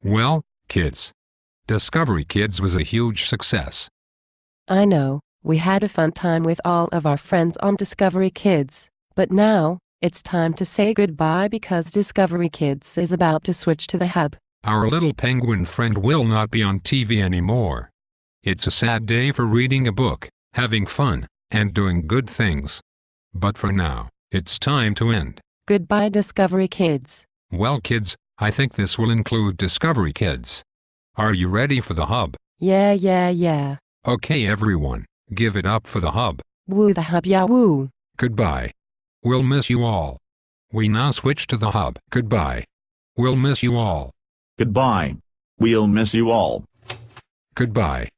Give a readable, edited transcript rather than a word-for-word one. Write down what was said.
Well, kids, Discovery Kids was a huge success. I know, we had a fun time with all of our friends on Discovery Kids, but now, it's time to say goodbye because Discovery Kids is about to switch to the hub. Our little penguin friend will not be on TV anymore. It's a sad day for reading a book, having fun, and doing good things. But for now, it's time to end. Goodbye, Discovery Kids. Well, kids, I think this will include Discovery Kids. Are you ready for the hub? Yeah. Okay, everyone, give it up for the hub. Woo the hub, yeah woo. Goodbye. We'll miss you all. We now switch to the hub. Goodbye. We'll miss you all. Goodbye. We'll miss you all. Goodbye.